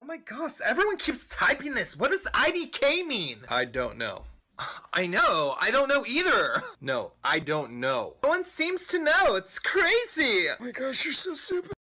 Oh my gosh, everyone keeps typing this. What does IDK mean? I don't know. I know. I don't know either. No, I don't know. No one seems to know. It's crazy. Oh my gosh, you're so stupid.